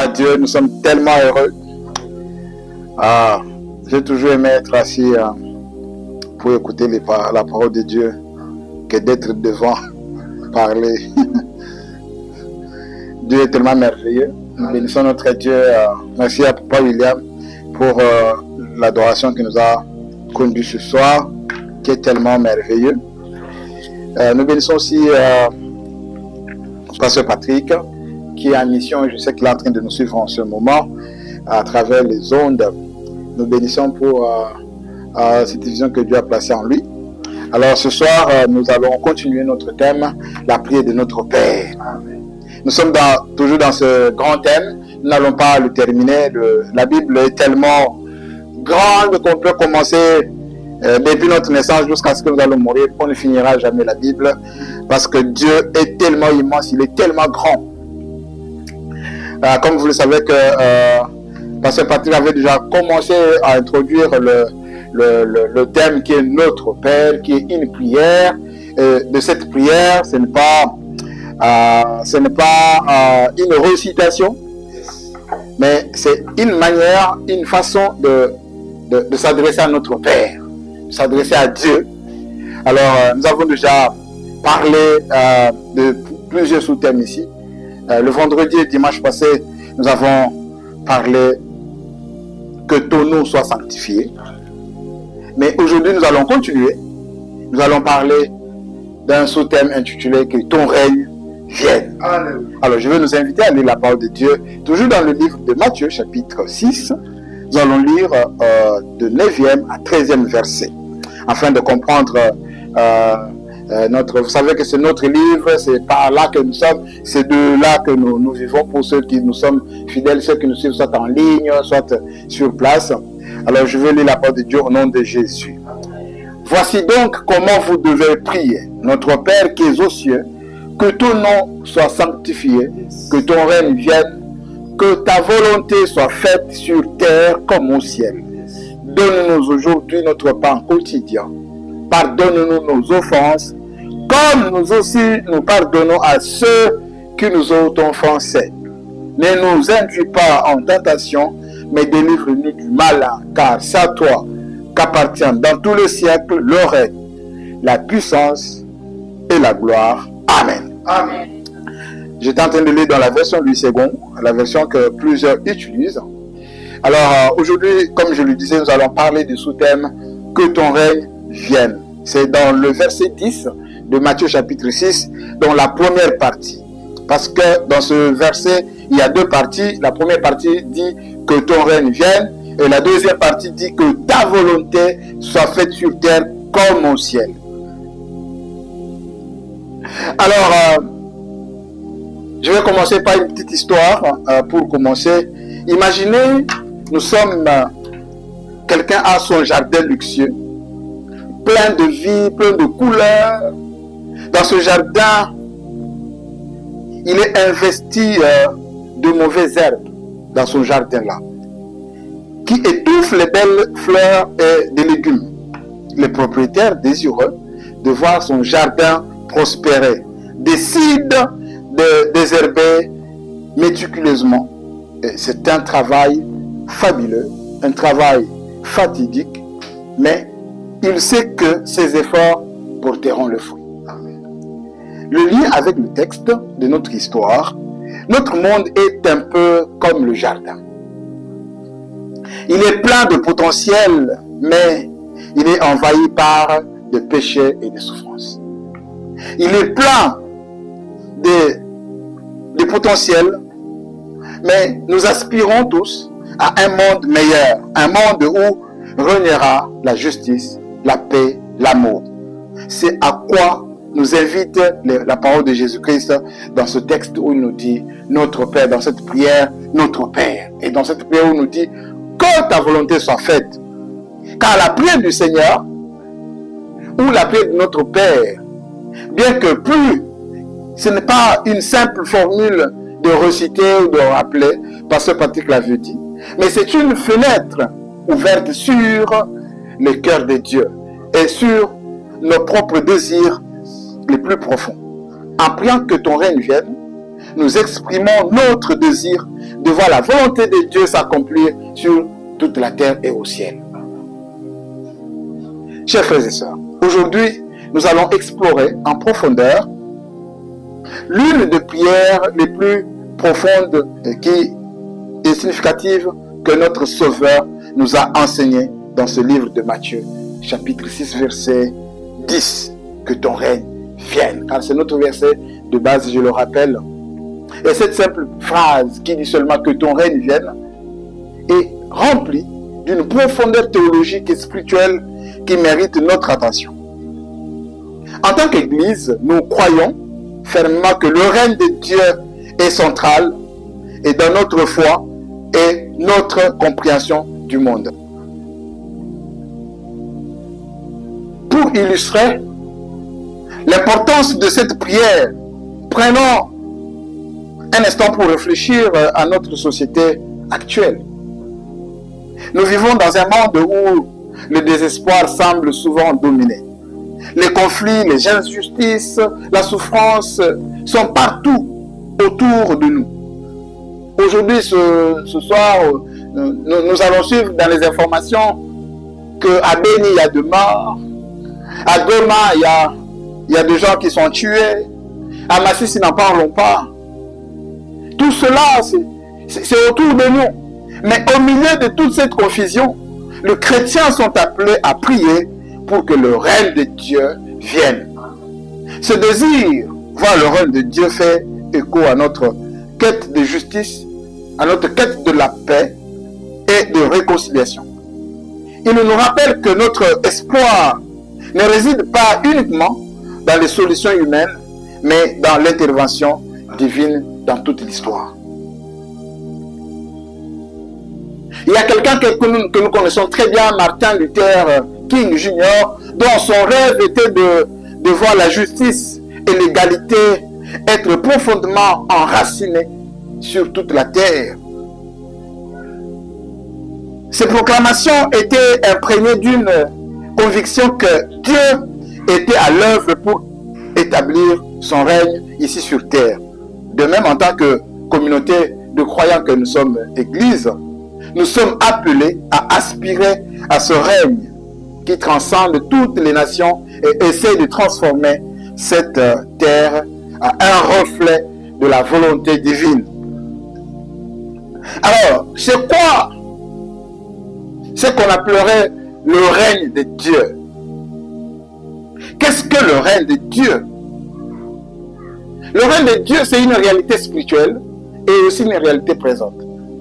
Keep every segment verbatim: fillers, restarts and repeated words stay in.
à Dieu, nous sommes tellement heureux. Ah, j'ai toujours aimé être assis euh, pour écouter les par la parole de Dieu que d'être devant parler. Dieu est tellement merveilleux. Nous bénissons notre Dieu. Euh, merci à Papa William pour euh, l'adoration qu'il nous a conduit ce soir, qui est tellement merveilleux. Euh, nous bénissons aussi euh, Pasteur Patrick, qui est en mission, je sais qu'il est en train de nous suivre en ce moment, à travers les ondes. Nous bénissons pour euh, euh, cette vision que Dieu a placée en lui. Alors ce soir, euh, nous allons continuer notre thème, la prière de notre Père. Amen. Nous sommes dans, toujours dans ce grand thème, nous n'allons pas le terminer. Le, la Bible est tellement grande qu'on peut commencer euh, depuis notre naissance jusqu'à ce que nous allons mourir. On ne finira jamais la Bible, parce que Dieu est tellement immense, il est tellement grand. Euh, comme vous le savez que euh, Pasteur Patrick avait déjà commencé à introduire le, le, le, le thème qui est notre Père, qui est une prière. Et de cette prière, ce n'est pas, euh, ce n'est pas euh, une récitation, mais c'est une manière, une façon de, de, de s'adresser à notre Père, de s'adresser à Dieu. Alors, euh, nous avons déjà parlé euh, de plusieurs sous-thèmes ici. Euh, le vendredi et dimanche passé, nous avons parlé que ton nom soit sanctifié. Mais aujourd'hui, nous allons continuer. Nous allons parler d'un sous-thème intitulé que ton règne vienne. Alléluia. Alors, je vais nous inviter à lire la parole de Dieu, toujours dans le livre de Matthieu, chapitre six. Nous allons lire euh, de neuvième à treizième verset, afin de comprendre euh, Euh, notre, vous savez que c'est notre livre, c'est par là que nous sommes, c'est de là que nous, nous vivons pour ceux qui nous sommes fidèles, ceux qui nous suivent soit en ligne, soit sur place. Alors je vais lire la parole de Dieu au nom de Jésus. Voici donc comment vous devez prier. Notre Père qui es aux cieux, que ton nom soit sanctifié, que ton règne vienne, que ta volonté soit faite sur terre comme au ciel. Donne-nous aujourd'hui notre pain quotidien. Pardonne-nous nos offenses, comme nous aussi nous pardonnons à ceux qui nous ont offensés. Ne nous induis pas en tentation, mais délivre-nous du malin, car c'est à toi qu'appartient dans tous les siècles le règne, la puissance et la gloire. Amen. Amen. J'étais en train de lire dans la version Louis second, la version que plusieurs utilisent. Alors aujourd'hui, comme je le disais, nous allons parler du sous-thème « Que ton règne vienne ». C'est dans le verset dix de Matthieu chapitre six, dans la première partie. Parce que dans ce verset, il y a deux parties. La première partie dit que ton règne vienne, et la deuxième partie dit que ta volonté soit faite sur terre comme au ciel. Alors, euh, je vais commencer par une petite histoire euh, pour commencer. Imaginez, nous sommes, euh, quelqu'un a son jardin luxueux, plein de vie, plein de couleurs. Dans ce jardin, il est investi euh, de mauvaises herbes dans son jardin-là, qui étouffent les belles fleurs et des légumes. Le propriétaire, désireux de voir son jardin prospérer, décide de désherber méticuleusement. C'est un travail fabuleux, un travail fatidique, mais il sait que ses efforts porteront le fruit. Amen. Le lien avec le texte de notre histoire, notre monde est un peu comme le jardin. Il est plein de potentiel, mais il est envahi par des péchés et des souffrances. Il est plein de, de potentiel, mais nous aspirons tous à un monde meilleur, un monde où régnera la justice, la paix, l'amour. C'est à quoi nous invite la parole de Jésus-Christ dans ce texte où il nous dit notre Père, dans cette prière, notre Père. Et dans cette prière où il nous dit que ta volonté soit faite. Car la prière du Seigneur ou la prière de notre Père, bien que plus, ce n'est pas une simple formule de reciter ou de rappeler, parce que Patrick l'avait dit, mais c'est une fenêtre ouverte sur le cœur de Dieu et sur nos propres désirs les plus profonds. En priant que ton règne vienne, nous exprimons notre désir de voir la volonté de Dieu s'accomplir sur toute la terre et au ciel. Chers frères et sœurs, aujourd'hui, nous allons explorer en profondeur l'une des prières les plus profondes et qui est significative que notre Sauveur nous a enseigné dans ce livre de Matthieu, chapitre six, verset dix. Que ton règne vienne. Car c'est notre verset de base, je le rappelle. Et cette simple phrase qui dit seulement que ton règne vienne est remplie d'une profondeur théologique et spirituelle qui mérite notre attention. En tant qu'Église, nous croyons fermement que le règne de Dieu est central et dans notre foi et notre compréhension du monde. Pour illustrer l'importance de cette prière, prenons un instant pour réfléchir à notre société actuelle. Nous vivons dans un monde où le désespoir semble souvent dominer. Les conflits, les injustices, la souffrance sont partout autour de nous. Aujourd'hui, ce, ce soir, nous, nous allons suivre dans les informations qu'à Béni, il y a de morts. À Goma, il y a, il y a des gens qui sont tués. À Massis, n'en parlons pas. Tout cela, c'est autour de nous. Mais au milieu de toute cette confusion, les chrétiens sont appelés à prier pour que le règne de Dieu vienne. Ce désir, voir le règne de Dieu, fait écho à notre quête de justice, à notre quête de la paix et de réconciliation. Il nous rappelle que notre espoir ne réside pas uniquement dans les solutions humaines, mais dans l'intervention divine dans toute l'histoire. Il y a quelqu'un que, que, nous, que nous connaissons très bien, Martin Luther King junior, dont son rêve était de, de voir la justice et l'égalité être profondément enracinées sur toute la terre. Ces proclamations étaient imprégnées d'une conviction que Dieu était à l'œuvre pour établir son règne ici sur terre. De même, en tant que communauté de croyants que nous sommes Église, nous sommes appelés à aspirer à ce règne qui transcende toutes les nations et essaie de transformer cette terre à un reflet de la volonté divine. Alors, c'est quoi ce qu'on appellerait le règne de Dieu? Qu'est-ce que le règne de Dieu? Le règne de Dieu, c'est une réalité spirituelle et aussi une réalité présente.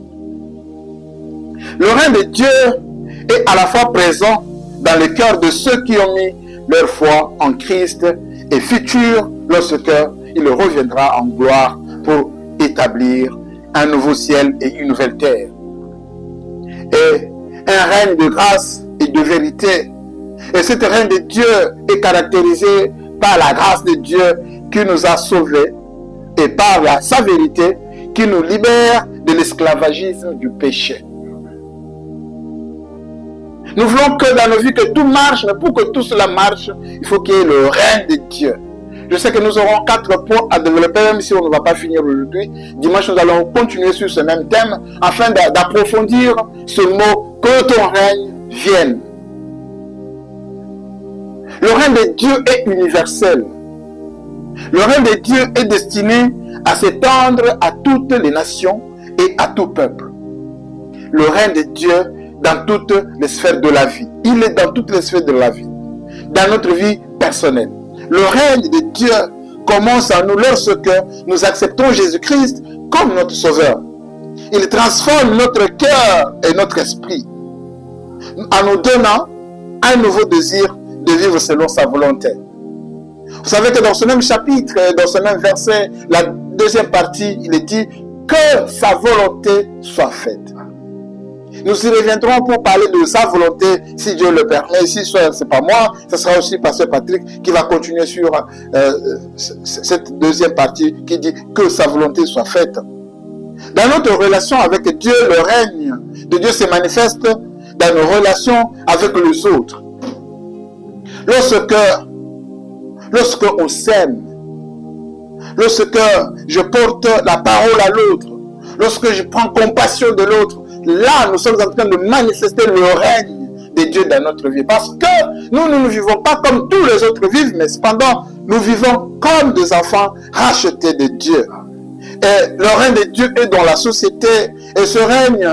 Le règne de Dieu est à la fois présent dans le cœur de ceux qui ont mis leur foi en Christ et futur lorsque il reviendra en gloire pour établir un nouveau ciel et une nouvelle terre. Et un règne de grâce et de vérité. Et ce règne de Dieu est caractérisé par la grâce de Dieu qui nous a sauvés et par la, sa vérité qui nous libère de l'esclavagisme du péché. Nous voulons que dans nos vies que tout marche, mais pour que tout cela marche, il faut qu'il y ait le règne de Dieu. Je sais que nous aurons quatre points à développer, même si on ne va pas finir aujourd'hui. Dimanche, nous allons continuer sur ce même thème, afin d'approfondir ce mot, que ton règne vienne. Le règne de Dieu est universel. Le règne de Dieu est destiné à s'étendre à toutes les nations et à tout peuple. Le règne de Dieu dans toutes les sphères de la vie. Il est dans toutes les sphères de la vie. Dans notre vie personnelle. Le règne de Dieu commence en nous lorsque nous acceptons Jésus-Christ comme notre Sauveur. Il transforme notre cœur et notre esprit en nous donnant un nouveau désir de vivre selon sa volonté. Vous savez que dans ce même chapitre, dans ce même verset, la deuxième partie, il est dit que sa volonté soit faite. Nous y reviendrons pour parler de sa volonté, si Dieu le permet. Si ce n'est pas moi, ce sera aussi Pasteur Patrick qui va continuer sur euh, cette deuxième partie qui dit que sa volonté soit faite. Dans notre relation avec Dieu, le règne de Dieu se manifeste dans nos relations avec les autres. Lorsque, lorsque on s'aime, lorsque je porte la parole à l'autre, lorsque je prends compassion de l'autre, là, nous sommes en train de manifester le règne de Dieu dans notre vie. Parce que nous, nous ne vivons pas comme tous les autres vivent, mais cependant, nous vivons comme des enfants rachetés de Dieu. Et le règne de Dieu est dans la société. Et ce règne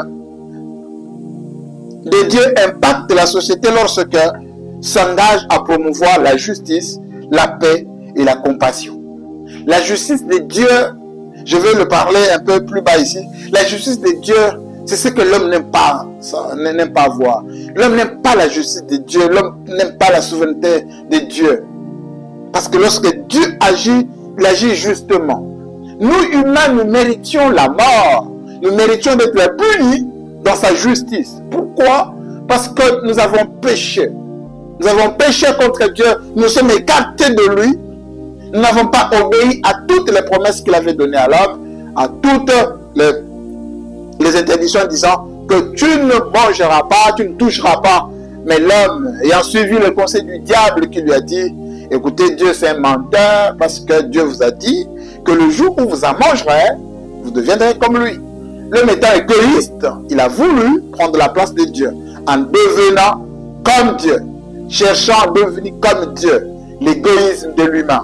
de Dieu impacte la société lorsque s'engage à promouvoir la justice, la paix et la compassion. La justice de Dieu, je vais le parler un peu plus bas ici, la justice de Dieu, c'est ce que l'homme n'aime pas, n'aime pas voir. L'homme n'aime pas la justice de Dieu, l'homme n'aime pas la souveraineté de Dieu. Parce que lorsque Dieu agit, il agit justement. Nous, humains, nous méritions la mort. Nous méritions d'être punis dans sa justice. Pourquoi? Parce que nous avons péché. Nous avons péché contre Dieu. Nous sommes écartés de lui. Nous n'avons pas obéi à toutes les promesses qu'il avait données à l'homme, à toutes les, les interdictions disant que tu ne mangeras pas, tu ne toucheras pas. Mais l'homme, ayant suivi le conseil du diable qui lui a dit, écoutez, Dieu c'est un menteur parce que Dieu vous a dit que le jour où vous en mangerez, vous deviendrez comme lui. L'homme étant égoïste, il a voulu prendre la place de Dieu en devenant comme Dieu, cherchant à devenir comme Dieu, l'égoïsme de l'humain.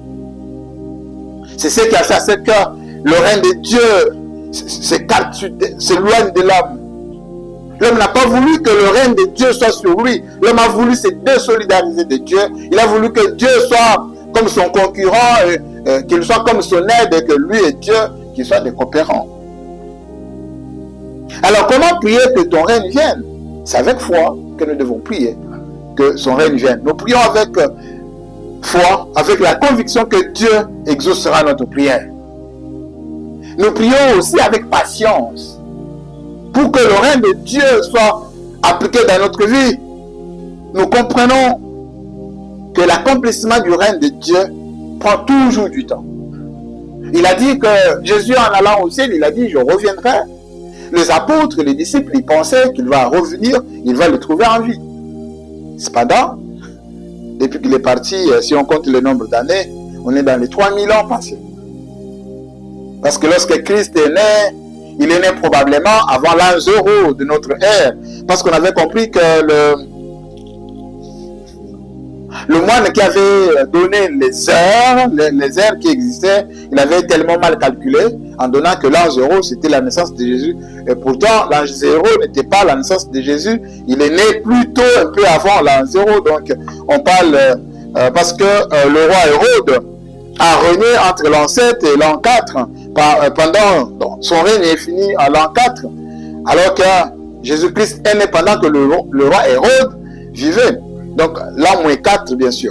C'est ce qui a fait, c'est que le règne de Dieu s'éloigne de l'homme. L'homme n'a pas voulu que le règne de Dieu soit sur lui. L'homme a voulu se désolidariser de Dieu. Il a voulu que Dieu soit comme son concurrent, euh, qu'il soit comme son aide, et que lui et Dieu, qu'ils soient des coopérants. Alors comment prier que ton règne vienne? C'est avec foi que nous devons prier que son règne vienne. Nous prions avec euh, foi, avec la conviction que Dieu exaucera notre prière. Nous prions aussi avec patience pour que le règne de Dieu soit appliqué dans notre vie. Nous comprenons que l'accomplissement du règne de Dieu prend toujours du temps. Il a dit que Jésus, en allant au ciel, il a dit, je reviendrai. Les apôtres, les disciples, ils pensaient qu'il va revenir, il va le trouver en vie. Cependant, depuis qu'il est parti, si on compte le nombre d'années, on est dans les trois mille ans passés. Parce que lorsque Christ est né, il est né probablement avant l'an zéro de notre ère. Parce qu'on avait compris que le, le moine qui avait donné les heures, les, les heures qui existaient, il avait tellement mal calculé en donnant que l'an zéro, c'était la naissance de Jésus. Et pourtant, l'an zéro n'était pas la naissance de Jésus. Il est né plutôt un peu avant l'an zéro. Donc, on parle euh, parce que euh, le roi Hérode a régné entre l'an sept et l'an quatre. Par, euh, pendant, donc, son règne est fini à l'an quatre. Alors que Jésus-Christ est né pendant que le, le roi Hérode vivait. Donc, l'an moins quatre, bien sûr.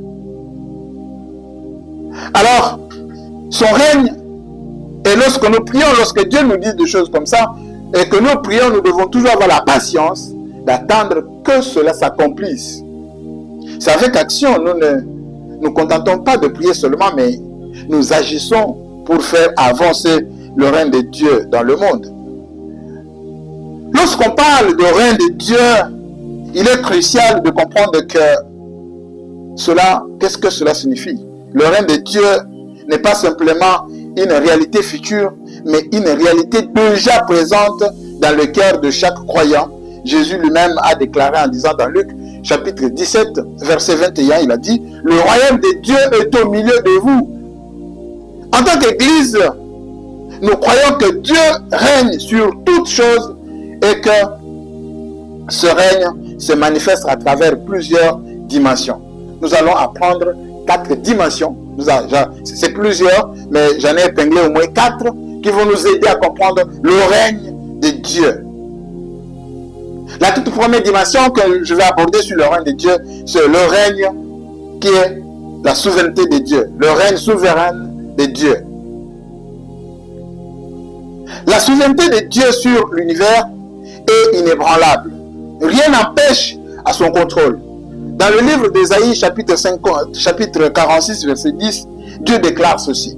Alors, son règne, et lorsque nous prions, lorsque Dieu nous dit des choses comme ça, et que nous prions, nous devons toujours avoir la patience d'attendre que cela s'accomplisse. C'est avec action, nous ne nous contentons pas de prier seulement, mais nous agissons pour faire avancer le règne de Dieu dans le monde. Lorsqu'on parle du règne de Dieu, il est crucial de comprendre que cela, qu'est-ce que cela signifie? Le règne de Dieu n'est pas simplement une réalité future, mais une réalité déjà présente dans le cœur de chaque croyant. Jésus lui-même a déclaré en disant dans Luc chapitre dix-sept, verset vingt et un, il a dit, « Le royaume de Dieu est au milieu de vous. » En tant qu'Église, nous croyons que Dieu règne sur toutes choses et que ce règne se manifeste à travers plusieurs dimensions. Nous allons apprendre quatre dimensions. C'est plusieurs, mais j'en ai épinglé au moins quatre qui vont nous aider à comprendre le règne de Dieu. La toute première dimension que je vais aborder sur le règne de Dieu, c'est le règne qui est la souveraineté de Dieu, le règne souverain de Dieu. La souveraineté de Dieu sur l'univers est inébranlable. Rien n'empêche à son contrôle. Dans le livre d'Ésaïe, chapitre, chapitre quarante-six, verset dix, Dieu déclare ceci.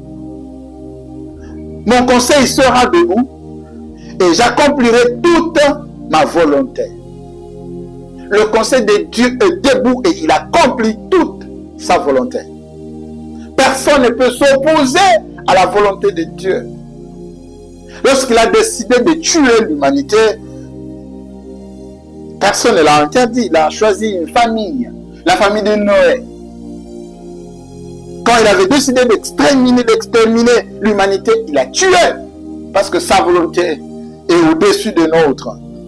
« Mon conseil sera debout et j'accomplirai toute ma volonté. » Le conseil de Dieu est debout et il accomplit toute sa volonté. Personne ne peut s'opposer à la volonté de Dieu. Lorsqu'il a décidé de tuer l'humanité, personne ne l'a interdit. Il a choisi une famille, la famille de Noé. Quand il avait décidé d'exterminer, d'exterminer l'humanité, il a tué. Parce que sa volonté est au-dessus de nôtre.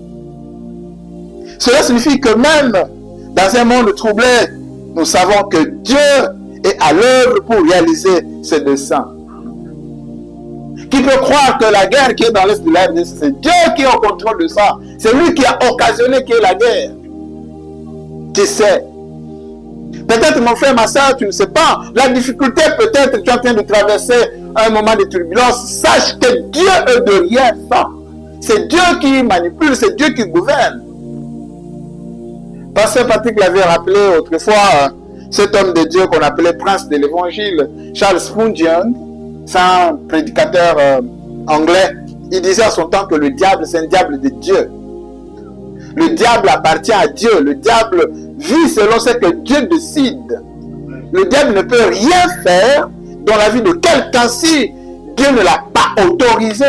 Cela signifie que même dans un monde troublé, nous savons que Dieu est à l'œuvre pour réaliser ses desseins. Qui peut croire que la guerre qui est dans l'est de la R D C, c'est Dieu qui est au contrôle de ça. C'est lui qui a occasionné qu'il y ait la guerre. Qui sait? Peut-être mon frère, ma soeur, tu ne sais pas. La difficulté, peut-être tu es en train de traverser un moment de turbulence. Sache que Dieu est derrière ça. C'est Dieu qui manipule, c'est Dieu qui gouverne. Pasteur Patrick l'avait rappelé autrefois, cet homme de Dieu qu'on appelait prince de l'évangile, Charles Spurgeon, c'est un prédicateur euh, anglais. Il disait à son temps que le diable, c'est un diable de Dieu. Le diable appartient à Dieu. Le diable vit selon ce que Dieu décide. Le diable ne peut rien faire dans la vie de quelqu'un si Dieu ne l'a pas autorisé.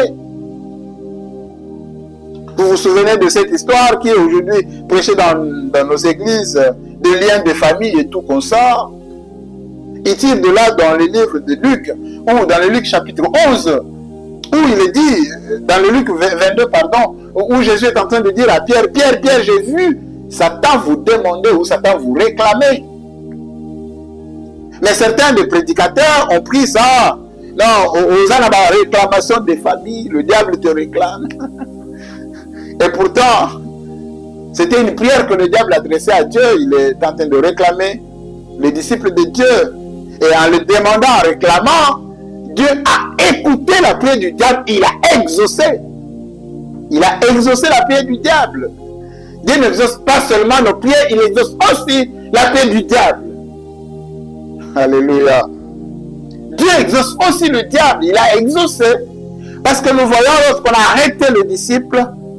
Vous vous souvenez de cette histoire qui est aujourd'hui prêchée dans, dans nos églises, des liens de famille et tout comme ça. Il tire de là dans le livre de Luc, ou dans le Luc chapitre onze, où il est dit, dans le Luc vingt-deux, pardon, où Jésus est en train de dire à Pierre, Pierre, Pierre, j'ai vu Satan vous demander ou Satan vous réclamer. Mais certains des prédicateurs ont pris ça. Non, aux réclamations des familles, le diable te réclame. Et pourtant, c'était une prière que le diable adressait à Dieu. Il est en train de réclamer les disciples de Dieu. Et en le demandant, en réclamant, Dieu a écouté la prière du diable. Il a exaucé. Il a exaucé la prière du diable. Dieu n'exauce pas seulement nos prières, il exauce aussi la prière du diable. Alléluia. Dieu exauce aussi le diable. Il a exaucé. Parce que nous voyons lorsqu'on a arrêté le disciple,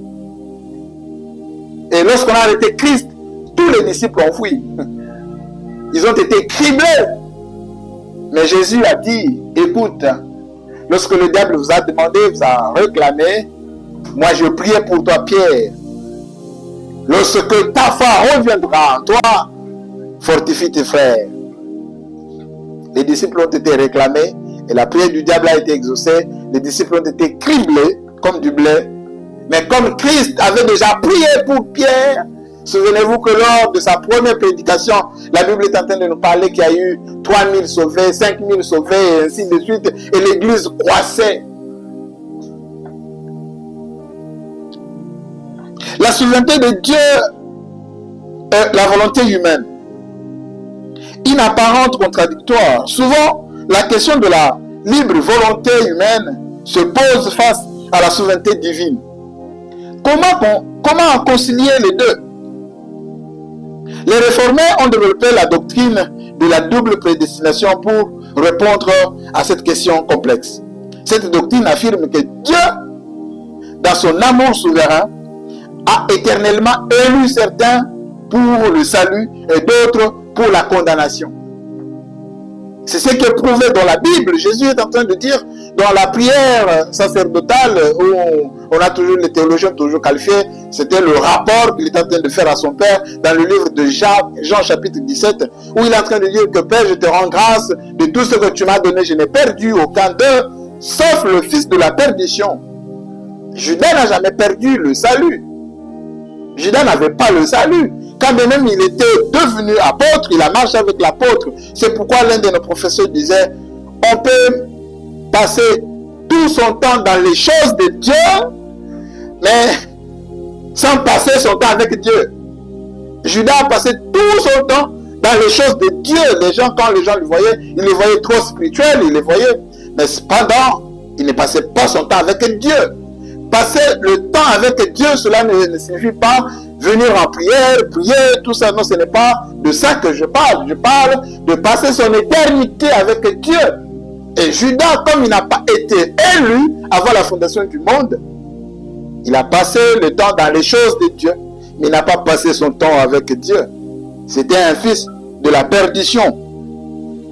et lorsqu'on a arrêté Christ, tous les disciples ont fui. Ils ont été criblés. Mais Jésus a dit, écoute, lorsque le diable vous a demandé, vous a réclamé, moi je priais pour toi, Pierre. Lorsque ta foi reviendra en toi, fortifie tes frères. Les disciples ont été réclamés et la prière du diable a été exaucée. Les disciples ont été criblés comme du blé. Mais comme Christ avait déjà prié pour Pierre, souvenez-vous que lors de sa première prédication, la Bible est en train de nous parler qu'il y a eu trois mille sauvés, cinq mille sauvés, et ainsi de suite, et l'église croissait. La souveraineté de Dieu est la volonté humaine. Une apparente contradictoire. Souvent, la question de la libre volonté humaine se pose face à la souveraineté divine. Comment, comment concilier les deux? Les réformés ont développé la doctrine de la double prédestination pour répondre à cette question complexe. Cette doctrine affirme que Dieu, dans son amour souverain, a éternellement élu certains pour le salut et d'autres pour la condamnation. C'est ce qui est prouvé dans la Bible. Jésus est en train de dire dans la prière sacerdotale où on a toujours les théologiens toujours qualifiés, c'était le rapport qu'il est en train de faire à son Père dans le livre de Jean, Jean chapitre dix-sept, où il est en train de dire que Père, je te rends grâce de tout ce que tu m'as donné, je n'ai perdu aucun d'eux, sauf le fils de la perdition. Judas n'a jamais perdu le salut. Judas n'avait pas le salut. Quand même il était devenu apôtre, il a marché avec l'apôtre. C'est pourquoi l'un de nos professeurs disait, on peut passer tout son temps dans les choses de Dieu, mais sans passer son temps avec Dieu. Judas a passé tout son temps dans les choses de Dieu. Les gens, quand les gens le voyaient, ils le voyaient trop spirituel, ils le voyaient. Mais cependant, il ne passait pas son temps avec Dieu. Passer le temps avec Dieu, cela ne, ne signifie pas venir en prière, prier, tout ça. Non, ce n'est pas de ça que je parle. Je parle de passer son éternité avec Dieu. Et Judas, comme il n'a pas été élu avant la fondation du monde, il a passé le temps dans les choses de Dieu, mais il n'a pas passé son temps avec Dieu. C'était un fils de la perdition.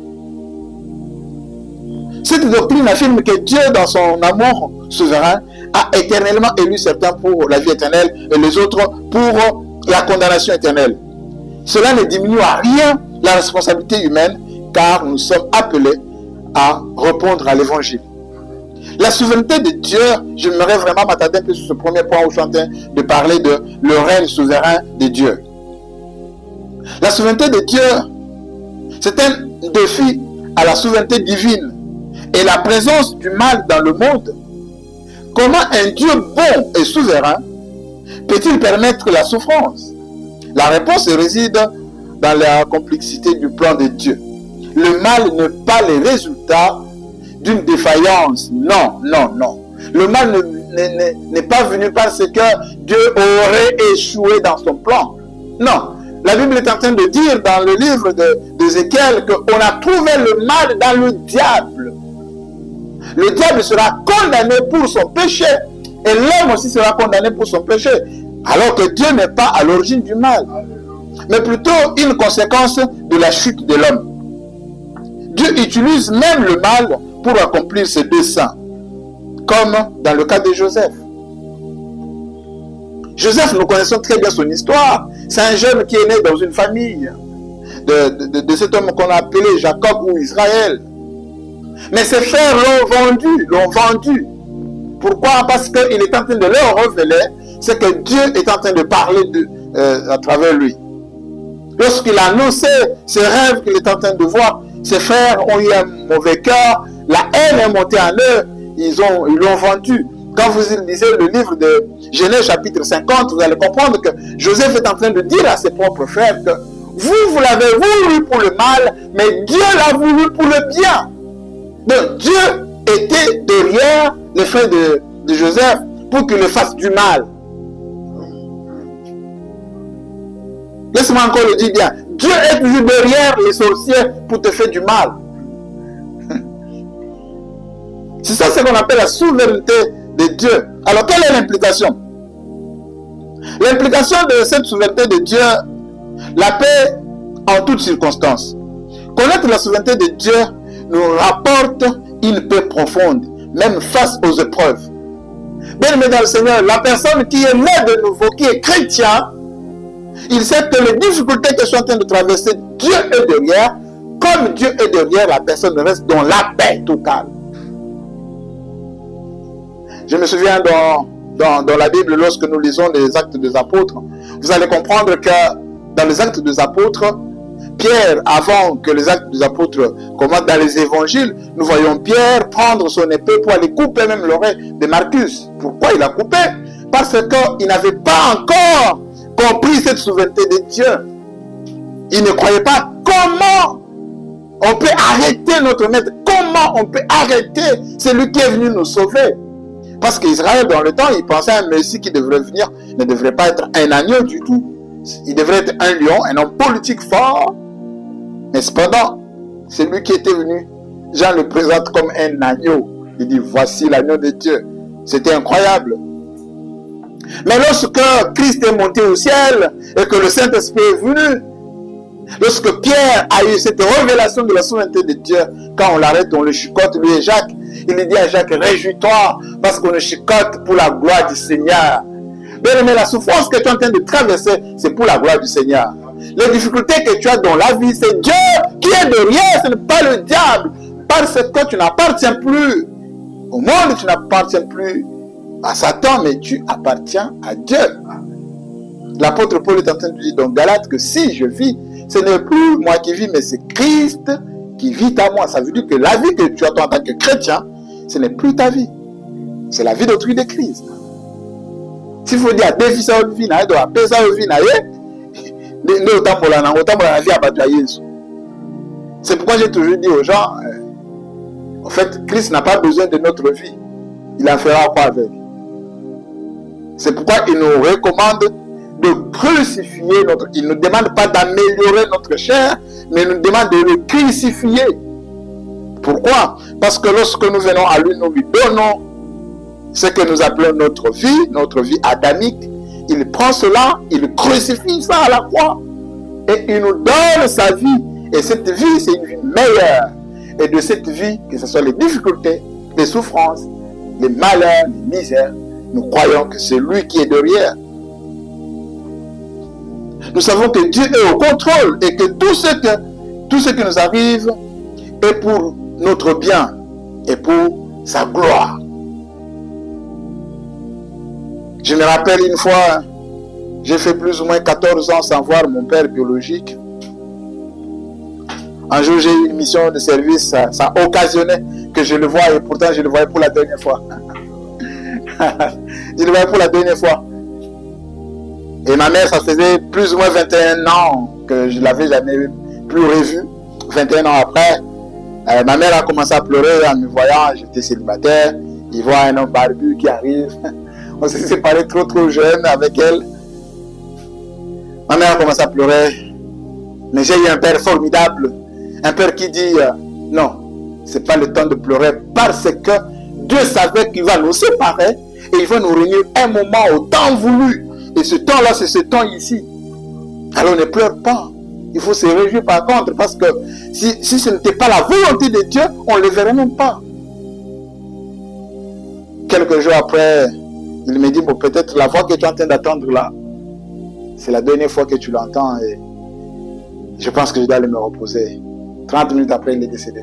Cette doctrine affirme que Dieu, dans son amour souverain, a éternellement élu certains pour la vie éternelle et les autres pour la condamnation éternelle. Cela ne diminue à rien la responsabilité humaine, car nous sommes appelés à répondre à l'évangile. La souveraineté de Dieu, j'aimerais vraiment m'attarder un peu sur ce premier point où je suis en train de parler de le règne souverain de Dieu. La souveraineté de Dieu, c'est un défi à la souveraineté divine et la présence du mal dans le monde. Comment un Dieu bon et souverain peut-il permettre la souffrance? La réponse réside dans la complexité du plan de Dieu. Le mal n'est pas le résultat d'une défaillance. Non, non, non. Le mal n'est pas venu parce que Dieu aurait échoué dans son plan. Non. La Bible est en train de dire dans le livre d'Ézéchiel qu'on a trouvé le mal dans le diable. Le diable sera condamné pour son péché. Et l'homme aussi sera condamné pour son péché. Alors que Dieu n'est pas à l'origine du mal, mais plutôt une conséquence de la chute de l'homme. Dieu utilise même le mal pour accomplir ses desseins, comme dans le cas de Joseph. Joseph, nous connaissons très bien son histoire. C'est un jeune qui est né dans une famille de, de, de cet homme qu'on a appelé Jacob ou Israël. Mais ses frères l'ont vendu, l'ont vendu. Pourquoi? Parce qu'il est en train de leur révéler ce que Dieu est en train de parler de, euh, à travers lui. Lorsqu'il a annoncé ses rêves qu'il est en train de voir, ses frères ont eu un mauvais cœur, la haine est montée en eux, ils ont, ils l'ont vendu. Quand vous lisez le livre de Genèse chapitre cinquante, vous allez comprendre que Joseph est en train de dire à ses propres frères que vous, vous l'avez voulu pour le mal, mais Dieu l'a voulu pour le bien. Donc Dieu était derrière les frères de, de Joseph pour qu'il le fasse du mal. Laisse-moi encore le dire bien. Dieu est toujours derrière les sorciers pour te faire du mal. C'est ça ce qu'on appelle la souveraineté de Dieu. Alors quelle est l'implication? L'implication de cette souveraineté de Dieu, la paix en toutes circonstances. Connaître la souveraineté de Dieu nous rapporte une paix profonde, même face aux épreuves. Bien-aimé dans le Seigneur, la personne qui est née de nouveau, qui est chrétien, il sait que les difficultés que je suis en train de traverser, Dieu est derrière. Comme Dieu est derrière, la personne reste dans la paix totale. Je me souviens dans, dans, dans la Bible, lorsque nous lisons les Actes des Apôtres, vous allez comprendre que dans les Actes des Apôtres, Pierre, avant que les Actes des Apôtres commencent dans les évangiles, nous voyons Pierre prendre son épée pour aller couper même l'oreille de Marcus. Pourquoi il a coupé? Parce qu'il n'avait pas encore compris cette souveraineté de Dieu. Il ne croyait pas comment on peut arrêter notre maître, comment on peut arrêter celui qui est venu nous sauver. Parce qu'Israël, dans le temps, il pensait à un Messie qui devrait venir, ne devrait pas être un agneau du tout. Il devrait être un lion, un homme politique fort. Mais cependant, celui qui était venu, Jean le présente comme un agneau. Il dit, voici l'agneau de Dieu. C'était incroyable. Mais lorsque Christ est monté au ciel et que le Saint-Esprit est venu, lorsque Pierre a eu cette révélation de la souveraineté de Dieu, quand on l'arrête, on le chicote, lui et Jacques, il dit à Jacques, réjouis-toi parce qu'on le chicote pour la gloire du Seigneur. Bien aimé, la souffrance que tu es en train de traverser, c'est pour la gloire du Seigneur. Les difficultés que tu as dans la vie, c'est Dieu qui est derrière, ce n'est pas le diable. Parce que tu n'appartiens plus au monde, tu n'appartiens plus à Satan, mais tu appartiens à Dieu. L'apôtre Paul est en train de dire dans Galates que si je vis, ce n'est plus moi qui vis, mais c'est Christ qui vit à moi. Ça veut dire que la vie que tu as toi en tant que chrétien, ce n'est plus ta vie. C'est la vie d'autrui de Christ. S'il faut dire, défi ça vie, na do apé ça vie na ye, ne autant pour la na autant pour la vie à battre Jésus. C'est pourquoi j'ai toujours dit aux gens, euh, en fait, Christ n'a pas besoin de notre vie. Il en fera quoi avec? C'est pourquoi il nous recommande de crucifier notre... Il ne nous demande pas d'améliorer notre chair, mais il nous demande de le crucifier. Pourquoi? Parce que lorsque nous venons à lui, nous lui donnons ce que nous appelons notre vie, notre vie adamique. Il prend cela, il crucifie ça à la croix. Et il nous donne sa vie. Et cette vie, c'est une vie meilleure. Et de cette vie, que ce soit les difficultés, les souffrances, les malheurs, les misères, nous croyons que c'est lui qui est derrière. Nous savons que Dieu est au contrôle et que tout ce que, tout ce qui nous arrive est pour notre bien et pour sa gloire. Je me rappelle une fois, j'ai fait plus ou moins quatorze ans sans voir mon père biologique. Un jour, j'ai eu une mission de service, ça, ça occasionnait que je le voie et pourtant je le voyais pour la dernière fois. Je le voyais pour la dernière fois. Et ma mère, ça faisait plus ou moins vingt et un ans que je ne l'avais jamais plus revu. vingt et un ans après, euh, ma mère a commencé à pleurer en me voyant. J'étais célibataire. Il voit un homme barbu qui arrive. On s'est séparés trop trop jeune avec elle. Ma mère a commencé à pleurer. Mais j'ai eu un père formidable. Un père qui dit euh, non, ce n'est pas le temps de pleurer parce que Dieu savait qu'il va nous séparer et il va nous réunir un moment au temps voulu. Et ce temps-là, c'est ce temps ici. Alors ne pleure pas. Il faut se réjouir par contre, parce que si, si ce n'était pas la volonté de Dieu, on ne le verrait même pas. Quelques jours après, il me dit, bon, peut-être la voix que tu es en train d'attendre là, c'est la dernière fois que tu l'entends et je pense que je dois aller me reposer. trente minutes après, il est décédé.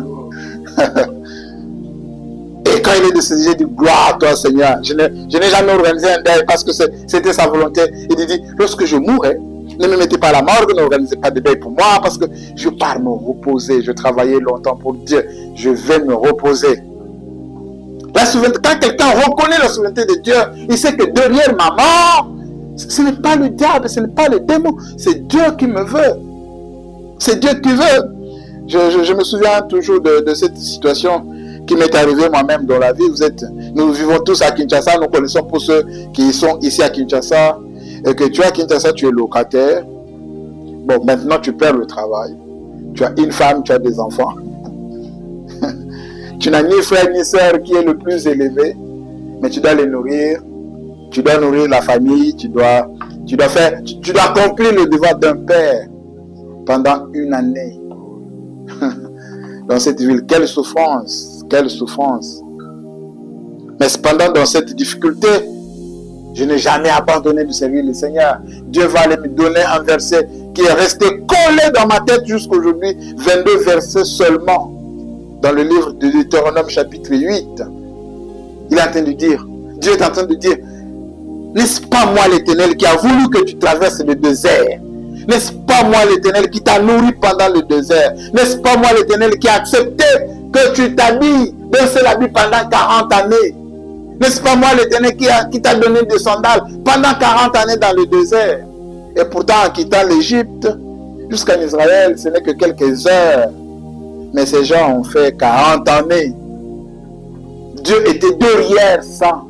Et quand il est décédé, j'ai dit, gloire à toi Seigneur. Je n'ai jamais organisé un deuil parce que c'était sa volonté. Il dit, lorsque je mourrai, ne me mettez pas à la morgue, n'organisez pas de deuil pour moi parce que je pars me reposer. Je travaillais longtemps pour Dieu. Je vais me reposer. La souveraineté, quand quelqu'un reconnaît la souveraineté de Dieu, il sait que derrière ma mort, ce n'est pas le diable, ce n'est pas le démon, c'est Dieu qui me veut. C'est Dieu qui veut. Je, je, je me souviens toujours de, de cette situation qui m'est arrivée moi-même dans la vie. Vous êtes, nous vivons tous à Kinshasa, nous connaissons pour ceux qui sont ici à Kinshasa, et que tu es à Kinshasa, tu es locataire. Bon, maintenant tu perds le travail. Tu as une femme, tu as des enfants. Tu n'as ni frère ni sœur qui est le plus élevé, mais tu dois les nourrir. Tu dois nourrir la famille, tu dois, tu dois faire, tu, tu dois accomplir le devoir d'un père pendant une année. Dans cette ville, quelle souffrance, quelle souffrance. Mais cependant, dans cette difficulté, je n'ai jamais abandonné de servir le Seigneur. Dieu va aller me donner un verset qui est resté collé dans ma tête jusqu'aujourd'hui, vingt-deux versets seulement, dans le livre de Deutéronome chapitre huit. Il est en train de dire, Dieu est en train de dire, n'est-ce pas moi l'Éternel qui a voulu que tu traverses le désert? N'est-ce pas moi l'Éternel qui t'a nourri pendant le désert? N'est-ce pas moi l'Éternel qui a accepté que tu t'habilles d'un seul habit pendant quarante années? N'est-ce pas moi l'Éternel qui, qui t'a donné des sandales pendant quarante années dans le désert? Et pourtant en quittant l'Égypte jusqu'en Israël, ce n'est que quelques heures. Mais ces gens ont fait quarante années. Dieu était derrière ça.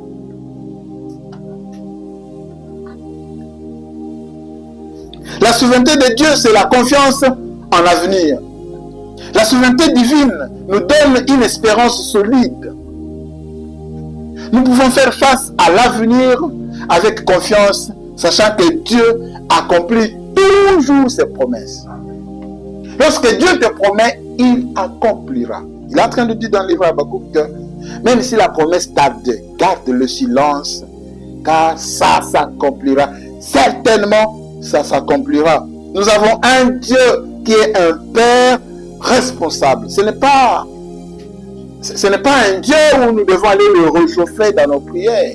La souveraineté de Dieu, c'est la confiance en l'avenir. La souveraineté divine nous donne une espérance solide. Nous pouvons faire face à l'avenir avec confiance, sachant que Dieu accomplit toujours ses promesses. Lorsque Dieu te promet, il accomplira. Il est en train de dire dans le livre Habakkuk que même si la promesse tarde, garde le silence, car ça s'accomplira. Certainement, ça s'accomplira. Nous avons un Dieu qui est un Père responsable. Ce n'est pas, ce n'est pas un Dieu où nous devons aller le réchauffer dans nos prières.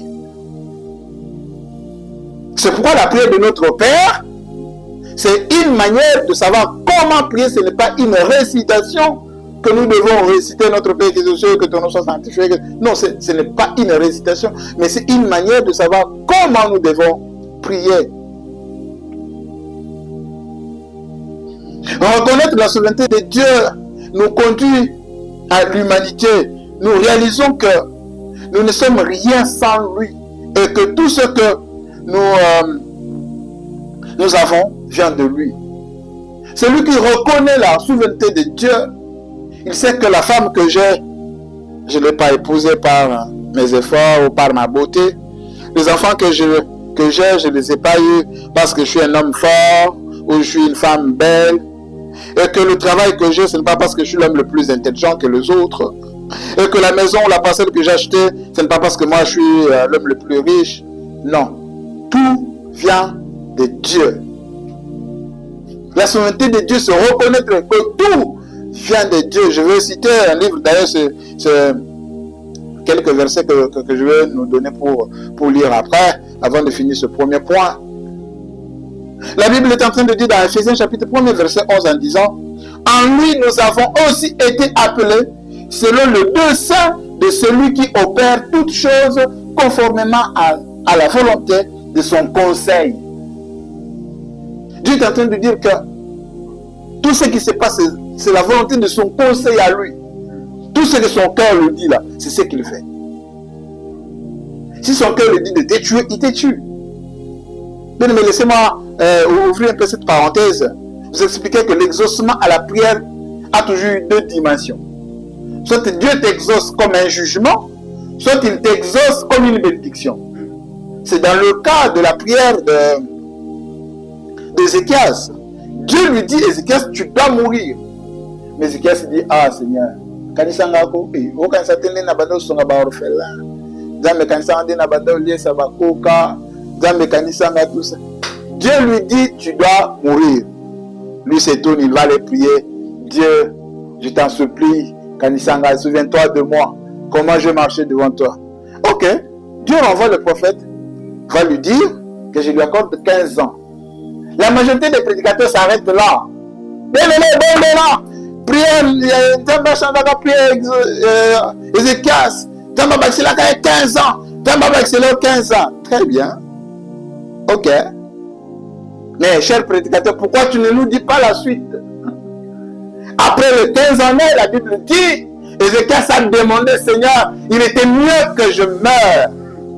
C'est pourquoi la prière de notre Père, c'est une manière de savoir comment prier. Ce n'est pas une récitation que nous devons réciter notre Père qui est aux cieux, que ton nom soit sanctifié. Non, ce n'est pas une récitation, mais c'est une manière de savoir comment nous devons prier. Reconnaître la souveraineté de Dieu nous conduit à l'humanité. Nous réalisons que nous ne sommes rien sans lui et que tout ce que nous, euh, nous avons vient de lui. Celui qui reconnaît la souveraineté de Dieu, il sait que la femme que j'ai, je ne l'ai pas épousée par mes efforts ou par ma beauté. Les enfants que je que j'ai, je ne les ai pas eus parce que je suis un homme fort ou je suis une femme belle. Et que le travail que j'ai, ce n'est pas parce que je suis l'homme le plus intelligent que les autres. Et que la maison ou la parcelle que j'ai achetée, ce n'est pas parce que moi je suis euh, l'homme le plus riche. Non. Tout vient de Dieu. La souveraineté de Dieu, c'est reconnaître que tout vient de Dieu. Je vais citer un livre, d'ailleurs, c'est quelques versets que, que, que je vais nous donner pour, pour lire après, avant de finir ce premier point. La Bible est en train de dire dans Ephésiens chapitre un, verset onze, en disant: en lui nous avons aussi été appelés selon le dessein de celui qui opère toutes choses conformément à, à la volonté de son conseil. Dieu est en train de dire que tout ce qui se passe, c'est la volonté de son conseil à lui. Tout ce que son cœur lui dit là, c'est ce qu'il fait. Si son cœur lui dit de te tuer, il te tue. Mais laissez-moi euh, ouvrir un peu cette parenthèse. Vous expliquer que l'exaucement à la prière a toujours eu deux dimensions. Soit Dieu t'exauce comme un jugement, soit il t'exauce comme une bénédiction. C'est dans le cas de la prière d'Ézéchias. Dieu lui dit: Ézéchias, tu dois mourir. Mais Ézéchias dit: ah Seigneur, quand il s'en va, il faut qu'il s'attende à bande son orphelin. Zambe quand il s'en va, bande lié ça va coca. Zambe quand il s'en va tout ça. Dieu lui dit: tu dois mourir. Lui s'étonne, il va aller prier: Dieu, je t'en supplie, quand il s'en va, souviens-toi de moi. Comment je marchais devant toi. Ok, Dieu renvoie le prophète, va lui dire que je lui accorde quinze ans. La majorité des prédicateurs s'arrêtent là. Là. Prière, Tamba Chandaka, prière, Ézéchias, Tamba Baxila, quinze ans. Tamba Baxila, quinze ans. Très bien. Ok. Mais, cher prédicateur, pourquoi tu ne nous dis pas la suite? Après les quinze années, la Bible dit, Ézéchias a demandé: Seigneur, il était mieux que je meure.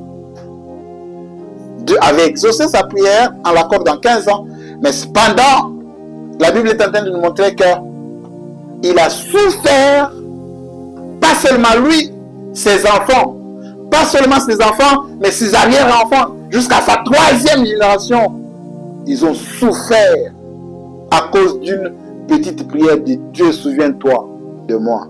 Dieu avait exaucé sa prière en l'accordant quinze ans. Mais cependant, la Bible est en train de nous montrer qu'il a souffert, pas seulement lui, ses enfants. Pas seulement ses enfants, mais ses arrière-enfants. Jusqu'à sa troisième génération, ils ont souffert à cause d'une petite prière de Dieu, souviens-toi de moi.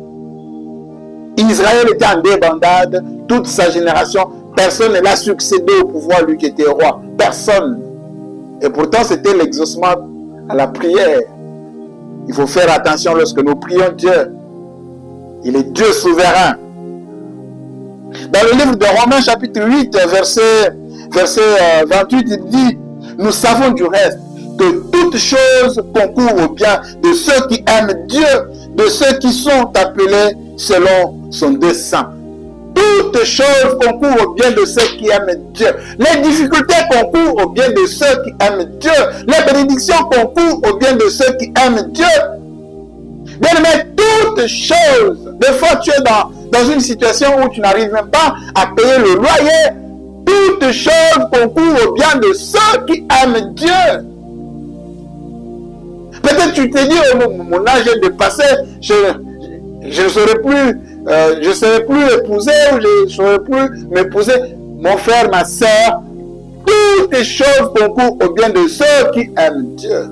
Israël était en débandade, toute sa génération, personne ne l'a succédé au pouvoir, lui qui était roi. Personne. Et pourtant, c'était l'exaucement à la prière. Il faut faire attention lorsque nous prions Dieu. Il est Dieu souverain. Dans le livre de Romains, chapitre huit, verset, verset vingt-huit, il dit: nous savons du reste que toutes choses concourent au bien de ceux qui aiment Dieu, de ceux qui sont appelés selon son dessein. Toutes choses concourent au bien de ceux qui aiment Dieu. Les difficultés concourent au bien de ceux qui aiment Dieu. Les bénédictions concourent au bien de ceux qui aiment Dieu. Bien aimé, toutes choses. Des fois, tu es dans, dans une situation où tu n'arrives même pas à payer le loyer. Toutes choses concourent au bien de ceux qui aiment Dieu. Peut-être tu te dis: oh, mon âge est dépassé, je, je ne serai plus, euh, je serai plus épousé, ou je ne serai plus m'épouser. Mon frère, ma soeur, toutes les choses concourent au bien de ceux qui aiment Dieu.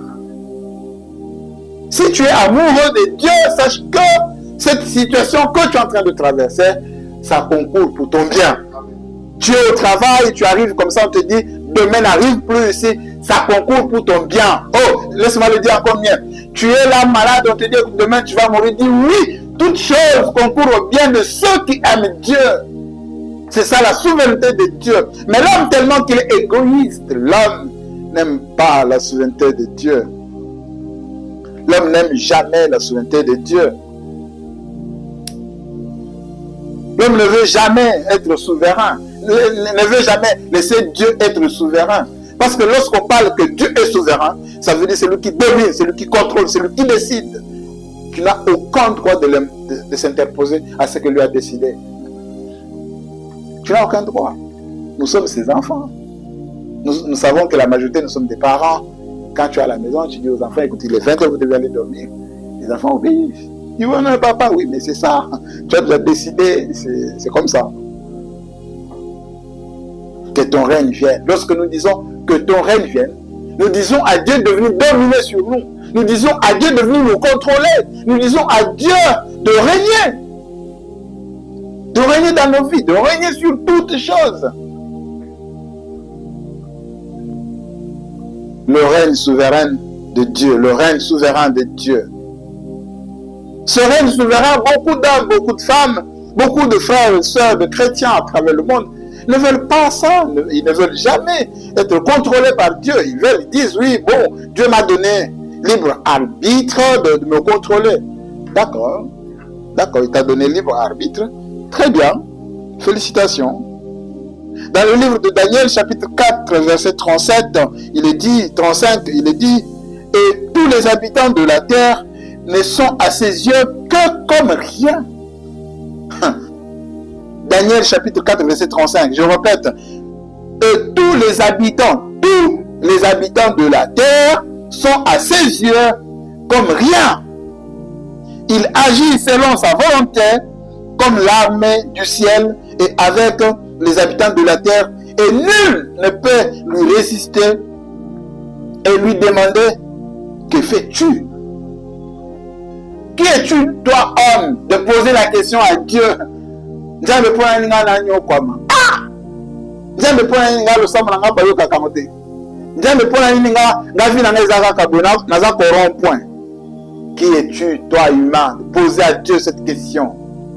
Si tu es amoureux de Dieu, sache que cette situation que tu es en train de traverser, ça concourt pour ton bien. Tu es au travail, tu arrives comme ça, on te dit: demain n'arrive plus ici, ça concourt pour ton bien. Oh, laisse-moi le dire encore mieux. Tu es là malade, on te dit: demain tu vas mourir. Dis oui, toutes choses concourent au bien de ceux qui aiment Dieu. C'est ça la souveraineté de Dieu. Mais l'homme, tellement qu'il est égoïste, l'homme n'aime pas la souveraineté de Dieu. L'homme n'aime jamais la souveraineté de Dieu. L'homme ne veut jamais être souverain. Ne, ne veut jamais laisser Dieu être souverain. Parce que lorsqu'on parle que Dieu est souverain, ça veut dire c'est lui qui domine, c'est lui qui contrôle, c'est lui qui décide. Tu n'as aucun droit de, de, de s'interposer à ce que lui a décidé. Tu n'as aucun droit. Nous sommes ses enfants. Nous, nous savons que la majorité, nous sommes des parents. Quand tu es à la maison, tu dis aux enfants: écoutez, il est vingt heures, vous devez aller dormir. Les enfants obéissent. Ils vont: non, papa, oui, mais c'est ça. Tu as déjà décidé, c'est comme ça. Que ton règne vienne. Lorsque nous disons que ton règne vienne, nous disons à Dieu de venir dominer sur nous. Nous disons à Dieu de venir nous contrôler. Nous disons à Dieu de régner. de régner dans nos vies, de régner sur toutes choses. Le règne souverain de Dieu, le règne souverain de Dieu. Ce règne souverain, beaucoup d'hommes, beaucoup de femmes, beaucoup de frères et sœurs, de chrétiens à travers le monde ne veulent pas ça. Ils ne veulent jamais être contrôlés par Dieu. Ils veulent, ils disent, oui, bon, Dieu m'a donné libre arbitre de, de me contrôler. D'accord, d'accord, il t'a donné libre arbitre. Très bien, félicitations. Dans le livre de Daniel, chapitre quatre, verset trente-sept, il est dit, trente-cinq, il est dit, et tous les habitants de la terre ne sont à ses yeux que comme rien. Daniel, chapitre quatre, verset trente-cinq, je répète, et tous les habitants, tous les habitants de la terre sont à ses yeux comme rien. Il agit selon sa volonté, comme l'armée du ciel et avec les habitants de la terre, et nul ne peut lui résister et lui demander, que fais-tu? Qui es-tu, toi, homme, de poser la question à Dieu? Ah! Qui es-tu, toi, humain, de poser à Dieu cette question?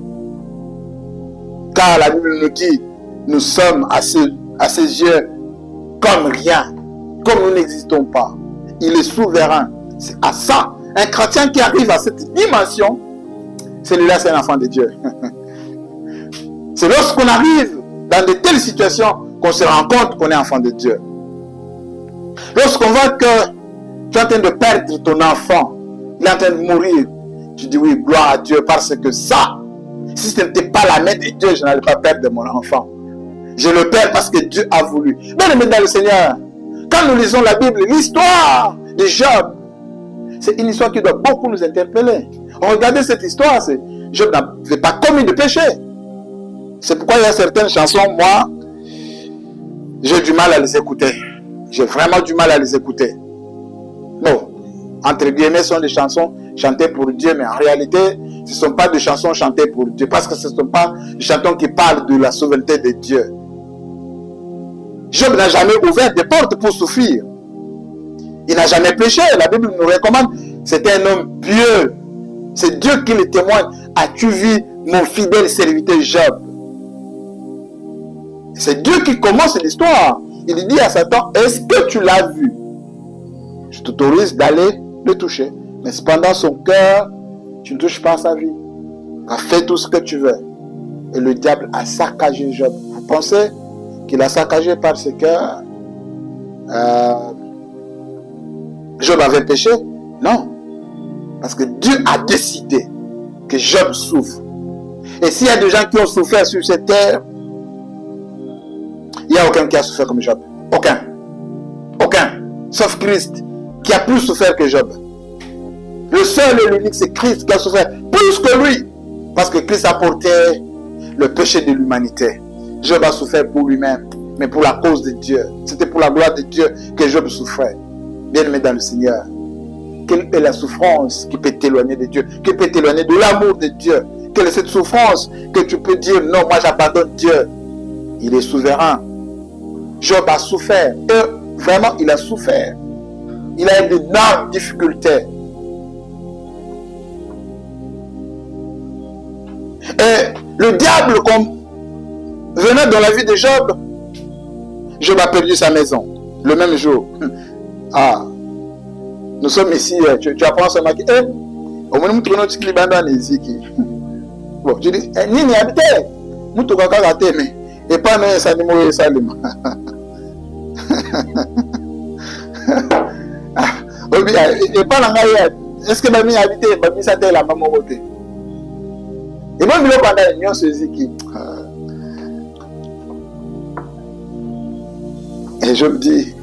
Car la Bible nous dit, nous sommes à ses, à ses yeux comme rien, comme nous n'existons pas. Il est souverain. C'est à ça. Un chrétien qui arrive à cette dimension, celui-là, c'est un enfant de Dieu. C'est lorsqu'on arrive dans de telles situations qu'on se rend compte qu'on est enfant de Dieu. Lorsqu'on voit que tu es en train de perdre ton enfant, il est en train de mourir, tu dis oui, gloire à Dieu, parce que ça, si ce n'était pas la main de Dieu, je n'allais pas perdre mon enfant. Je le perds parce que Dieu a voulu. Bien aimé dans le Seigneur, quand nous lisons la Bible, l'histoire de Job, c'est une histoire qui doit beaucoup nous interpeller. Regardez cette histoire, Job n'avait pas commis de péché. C'est pourquoi il y a certaines chansons, moi, j'ai du mal à les écouter. J'ai vraiment du mal à les écouter. Bon, entre guillemets, ce sont des chansons chantées pour Dieu, mais en réalité, ce ne sont pas des chansons chantées pour Dieu, parce que ce ne sont pas des chansons qui parlent de la souveraineté de Dieu. Job n'a jamais ouvert des portes pour souffrir. Il n'a jamais péché. La Bible nous recommande. C'était un homme pieux. C'est Dieu qui le témoigne. As-tu vu mon fidèle serviteur Job? C'est Dieu qui commence l'histoire. Il dit à Satan, est-ce que tu l'as vu? Je t'autorise d'aller le toucher. Mais cependant, son cœur, tu ne touches pas à sa vie. Tu as fait tout ce que tu veux. Et le diable a saccagé Job. Vous pensez qu'il a saccagé parce que euh, Job avait péché? Non. Parce que Dieu a décidé que Job souffre. Et s'il y a des gens qui ont souffert sur cette terre, il n'y a aucun qui a souffert comme Job. Aucun. Aucun. Sauf Christ, qui a plus souffert que Job. Le seul et l'unique, c'est Christ qui a souffert plus que lui. Parce que Christ a porté le péché de l'humanité. Job a souffert pour lui-même, mais pour la cause de Dieu. C'était pour la gloire de Dieu que Job souffrait. Bien-aimé dans le Seigneur, quelle est la souffrance qui peut t'éloigner de Dieu, qui peut t'éloigner de l'amour de Dieu? Quelle est cette souffrance que tu peux dire, non, moi j'abandonne Dieu? Il est souverain. Job a souffert. Et vraiment, il a souffert. Il a eu d'énormes difficultés. Et le diable, comme venant dans la vie de Job, Job a perdu sa maison le même jour. Ah, nous sommes ici, tu, tu apprends ce maquis. Eh, au moins, nous tournons ce qui est ici. Bon, je dis, ni ni habité, nous tournons qu'à rater, mais et pas même ça ni mourir ça lui. Et pas la est-ce que ma mie habité, ma mie ça la maman côté. Et moi, je me pendant l'union saisie qui. Et je me dis,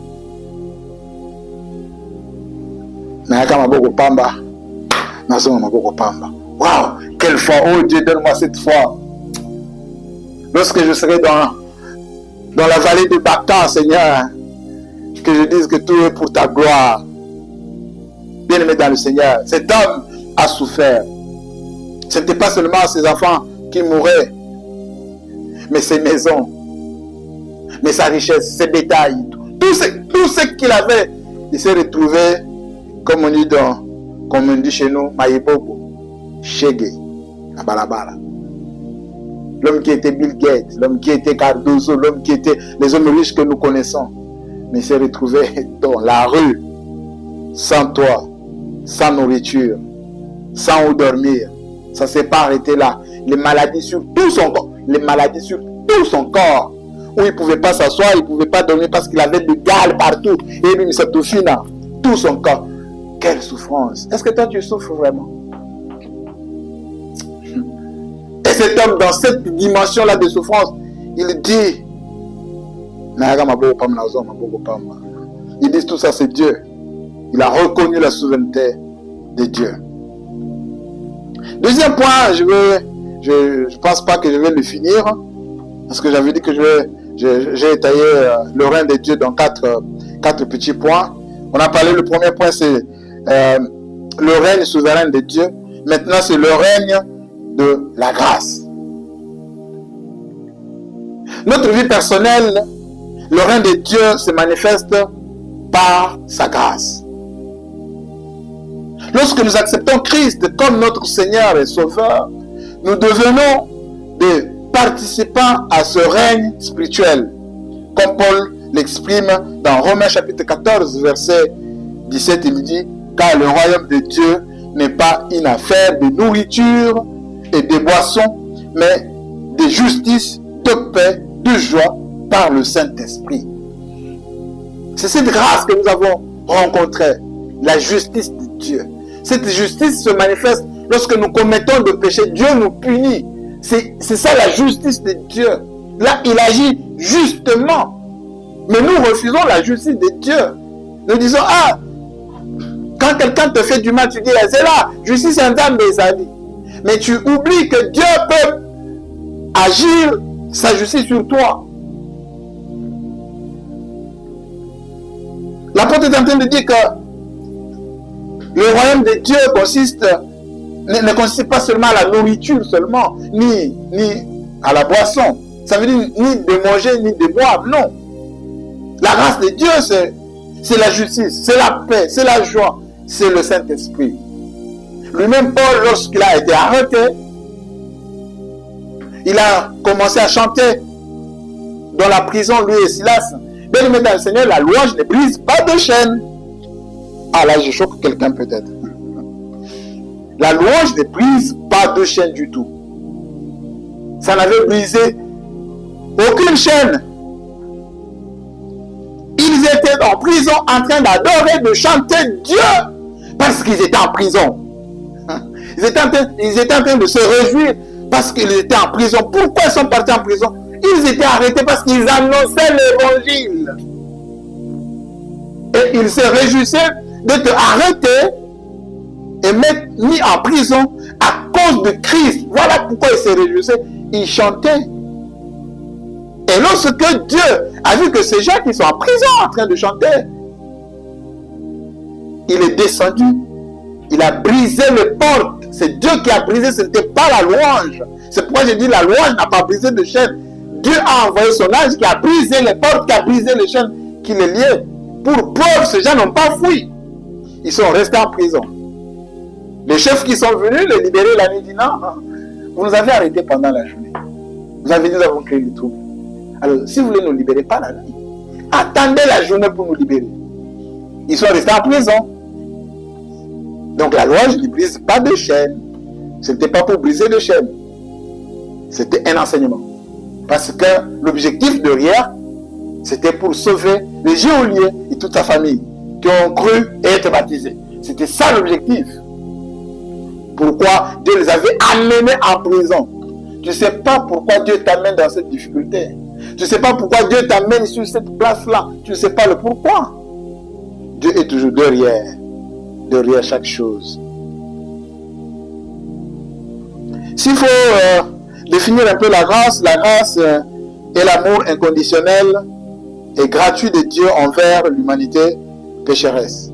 waouh, quelle foi, oh Dieu, donne-moi cette foi. Lorsque je serai dans, dans la vallée de Bacan, Seigneur, que je dise que tout est pour ta gloire. Bien-aimé dans le Seigneur, cet homme a souffert. Ce n'était pas seulement ses enfants qui mouraient, mais ses maisons, mais sa richesse, ses bétails, tout ce, tout ce qu'il avait, il s'est retrouvé, comme on dit, dans, comme on dit chez nous, Maïbobo, Chege, à Balabala. L'homme qui était Bill Gates, l'homme qui était Cardozo, l'homme qui était les hommes riches que nous connaissons. Mais il s'est retrouvé dans la rue, sans toit, sans nourriture, sans où dormir. Ça ne s'est pas arrêté là. Les maladies sur tout son corps, les maladies sur tout son corps, où il ne pouvait pas s'asseoir, il ne pouvait pas dormir parce qu'il avait du gale partout. Et lui, il s'est tout fini, tout son corps. Quelle souffrance. Est-ce que toi, tu souffres vraiment? Et cet homme, dans cette dimension-là de souffrance, il dit, il dit tout ça, c'est Dieu. Il a reconnu la souveraineté de Dieu. Deuxième point, je ne je, je pense pas que je vais le finir, parce que j'avais dit que je vais, j'ai étayé le règne de Dieu dans quatre, quatre petits points. On a parlé, le premier point, c'est euh, le règne souverain de Dieu. Maintenant, c'est le règne de la grâce. Notre vie personnelle, le règne de Dieu se manifeste par sa grâce. Lorsque nous acceptons Christ comme notre Seigneur et Sauveur, nous devenons des participants à ce règne spirituel, comme Paul l'exprime dans Romains chapitre quatorze, verset dix-sept, il dit, car le royaume de Dieu n'est pas une affaire de nourriture et de boissons, mais de justice, de paix, de joie par le Saint-Esprit. C'est cette grâce que nous avons rencontrée, la justice de Dieu. Cette justice se manifeste lorsque nous commettons des péchés. Dieu nous punit. C'est ça la justice de Dieu. Là, il agit justement. Mais nous refusons la justice de Dieu. Nous disons, ah, quand quelqu'un te fait du mal, tu dis, c'est là, justice est un dame des amis. Mais tu oublies que Dieu peut agir sa justice sur toi. L'apôtre est en train de dire que le royaume de Dieu consiste, ne, ne consiste pas seulement à la nourriture seulement, ni, ni à la boisson. Ça veut dire ni de manger, ni de boire, non. La grâce de Dieu, c'est la justice, c'est la paix, c'est la joie, c'est le Saint-Esprit. Lui-même, Paul, lorsqu'il a été arrêté, il a commencé à chanter dans la prison, lui et Silas. Bien-aimé dans le Seigneur, la louange ne brise pas de chaîne. Ah là, je choque quelqu'un peut-être. La louange ne brise pas de chaîne du tout. Ça n'avait brisé aucune chaîne. Ils étaient en prison en train d'adorer, de chanter Dieu. Parce qu'ils étaient en prison. Ils étaient en train, ils étaient en train de se réjouir parce qu'ils étaient en prison. Pourquoi ils sont partis en prison? Ils étaient arrêtés parce qu'ils annonçaient l'évangile. Et ils se réjouissaient d'être arrêtés et mis en prison à cause de Christ. Voilà pourquoi ils se réjouissaient. Ils chantaient. Et lorsque Dieu a vu que ces gens qui sont en prison en train de chanter, il est descendu. Il a brisé les portes. C'est Dieu qui a brisé, ce n'était pas la louange. C'est pourquoi j'ai dit la louange n'a pas brisé de chaîne. Dieu a envoyé son ange qui a brisé les portes, qui a brisé les chaînes qui les liaient. Pour preuve, ces gens n'ont pas fui. Ils sont restés en prison. Les chefs qui sont venus les libérer la nuit disent non, vous nous avez arrêtés pendant la journée. Vous avez dit nous avons créé le trouble. Alors, si vous voulez nous libérer, pas la nuit. Attendez la journée pour nous libérer. Ils sont restés en prison. Donc la louange ne brise pas de chaîne. Ce n'était pas pour briser de chaîne. C'était un enseignement. Parce que l'objectif derrière, c'était pour sauver le geôlier et toute sa famille qui ont cru et été baptisés. C'était ça l'objectif. Pourquoi Dieu les avait amenés en prison. Tu ne sais pas pourquoi Dieu t'amène dans cette difficulté. Tu ne sais pas pourquoi Dieu t'amène sur cette place-là. Tu ne sais pas le pourquoi. Dieu est toujours derrière. Derrière chaque chose. S'il faut euh, définir un peu la grâce, la grâce euh, est l'amour inconditionnel et gratuit de Dieu envers l'humanité pécheresse.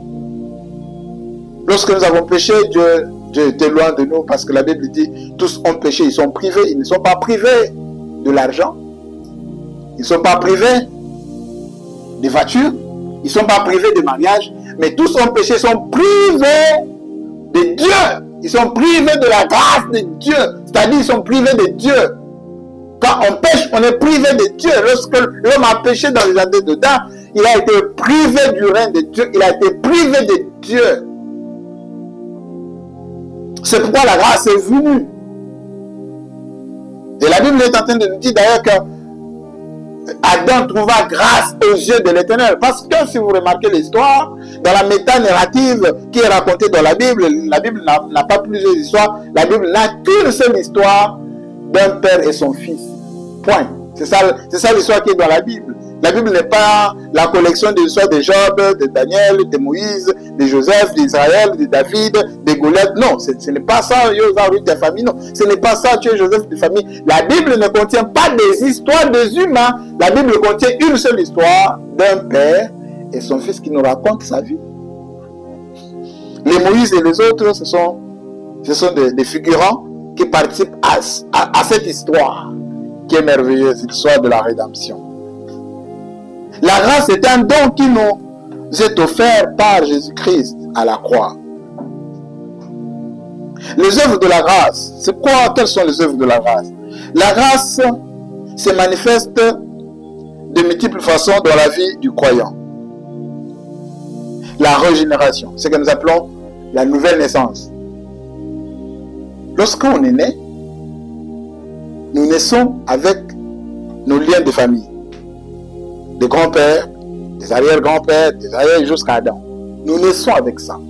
Lorsque nous avons péché, Dieu, Dieu était loin de nous parce que la Bible dit tous ont péché, ils sont privés, ils ne sont pas privés de l'argent. Ils ne sont pas privés des voitures. Ils ne sont pas privés de mariage. Mais tous ont péché, sont privés de Dieu. Ils sont privés de la grâce de Dieu. C'est-à-dire, ils sont privés de Dieu. Quand on pêche, on est privé de Dieu. Lorsque l'homme a péché dans les jardins d'Éden, il a été privé du règne de Dieu. Il a été privé de Dieu. C'est pourquoi la grâce est venue. Et la Bible est en train de nous dire d'ailleurs que Adam trouva grâce aux yeux de l'Éternel. Parce que si vous remarquez l'histoire, dans la méta-narrative qui est racontée dans la Bible, la Bible n'a pas plusieurs histoires. La Bible n'a qu'une seule histoire d'un père et son fils. Point. C'est ça, c'est ça l'histoire qui est dans la Bible. La Bible n'est pas la collection des histoires de Job, de Daniel, de Moïse, de Joseph, d'Israël, de David, de Goliath. Non, ce n'est pas ça, Ruth de famille. Non, ce n'est pas ça, tu es Joseph de famille. La Bible ne contient pas des histoires des humains. La Bible contient une seule histoire d'un père et son fils qui nous raconte sa vie. Les Moïse et les autres, ce sont, ce sont des, des figurants qui participent à, à, à cette histoire qui est merveilleuse, l'histoire de la rédemption. La grâce est un don qui nous est offert par Jésus-Christ à la croix. Les œuvres de la grâce, c'est quoi? Quelles sont les œuvres de la grâce? La grâce se manifeste de multiples façons dans la vie du croyant. La régénération, ce que nous appelons la nouvelle naissance. Lorsqu'on est né, nous naissons avec nos liens de famille. Des grands-pères, des arrière-grands-pères, des arrière jusqu'à Adam. Nous naissons avec ça.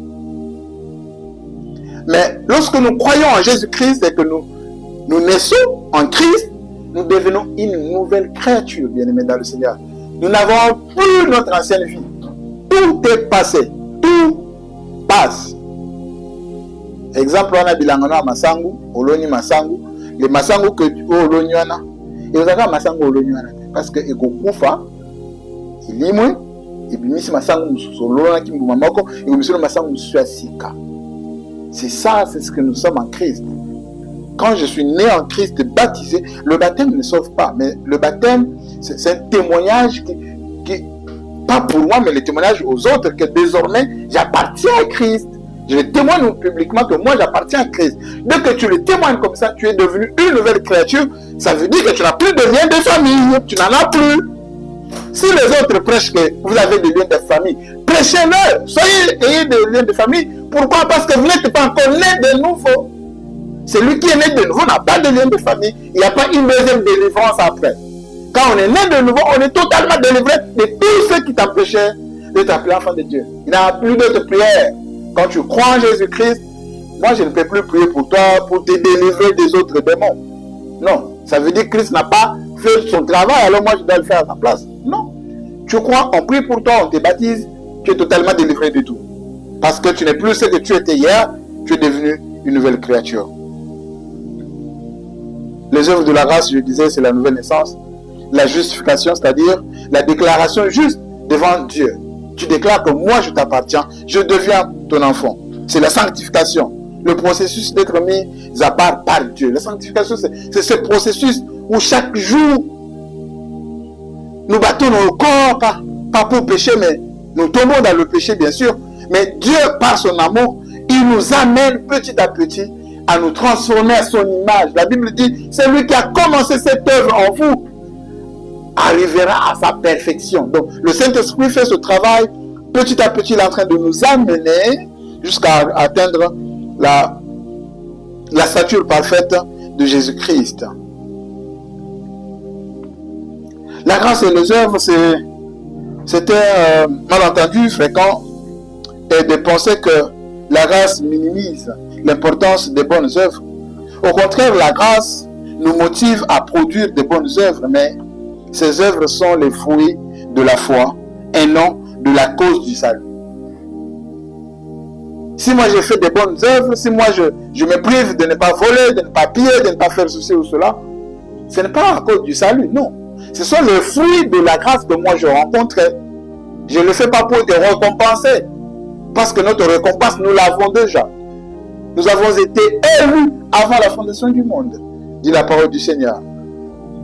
Mais lorsque nous croyons en Jésus-Christ et que nous, nous naissons en Christ, nous devenons une nouvelle créature, bien-aimés dans le Seigneur. Nous n'avons plus notre ancienne vie. Tout est passé. Tout passe. Exemple, on a bilangana masangu, oloni masangu. Les masangu que tu as oloni wana. Et vous avez masangu oloni wana. Parce que ekokufa, ilimwe, et puis misi masangu musolona ki mbumamoko, et puis misolo masangu musuasika. C'est ça, c'est ce que nous sommes en Christ. Quand je suis né en Christ, baptisé, le baptême ne sauve pas, mais le baptême, c'est un témoignage qui, qui, pas pour moi, mais le témoignage aux autres, que désormais, j'appartiens à Christ. Je témoigne publiquement que moi, j'appartiens à Christ. Dès que tu le témoignes comme ça, tu es devenu une nouvelle créature. Ça veut dire que tu n'as plus de lien de famille. Tu n'en as plus. Si les autres prêchent que vous avez des liens de famille, prêchez-le. Soyez, ayez des liens de famille. Pourquoi? Parce que vous n'êtes pas encore né de nouveau. Celui qui est né de nouveau n'a pas de lien de famille. Il n'y a pas une deuxième délivrance après. Quand on est né de nouveau, on est totalement délivré de tous ceux qui t'empêchaient de t'appeler enfant de Dieu. Il n'y a plus d'autres prières. Quand tu crois en Jésus-Christ, moi je ne peux plus prier pour toi, pour te délivrer des autres démons. Non, ça veut dire que Christ n'a pas fait son travail, alors moi je dois le faire à ta place. Non. Tu crois, on prie pour toi, on te baptise, tu es totalement délivré de tout. Parce que tu n'es plus ce que tu étais hier, tu es devenu une nouvelle créature. Les œuvres de la grâce, je disais, c'est la nouvelle naissance. La justification, c'est-à-dire la déclaration juste devant Dieu. Tu déclares que moi je t'appartiens, je deviens ton enfant. C'est la sanctification. Le processus d'être mis à part par Dieu. La sanctification, c'est ce processus où chaque jour, nous battons nos corps, pas, pas pour pécher, mais nous tombons dans le péché, bien sûr. Mais Dieu, par son amour, il nous amène petit à petit à nous transformer à son image. La Bible dit, c'est lui qui a commencé cette œuvre en vous, arrivera à sa perfection. Donc, le Saint-Esprit fait ce travail, petit à petit, il est en train de nous amener jusqu'à atteindre la, la stature parfaite de Jésus-Christ. La grâce et les œuvres, c'était un malentendu fréquent et de penser que la grâce minimise l'importance des bonnes œuvres. Au contraire, la grâce nous motive à produire de bonnes œuvres, mais ces œuvres sont les fruits de la foi et non de la cause du salut. Si moi j'ai fait des bonnes œuvres, si moi je, je me prive de ne pas voler, de ne pas piller, de ne pas faire ceci ou cela, ce n'est pas à cause du salut, non. Ce sont les fruits de la grâce que moi je rencontrais. Je ne le fais pas pour te récompenser, parce que notre récompense, nous l'avons déjà. Nous avons été élus avant la fondation du monde, dit la parole du Seigneur.